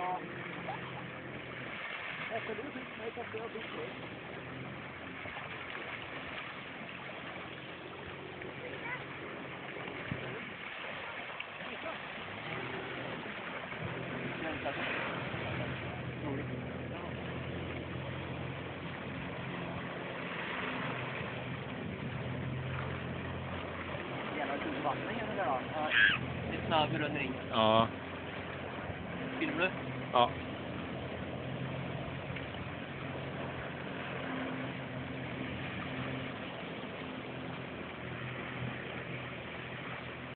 Ja. Efter du fick mig så jag fick dig. Lite snabb runt ring. Ja. Filmar du? Ja.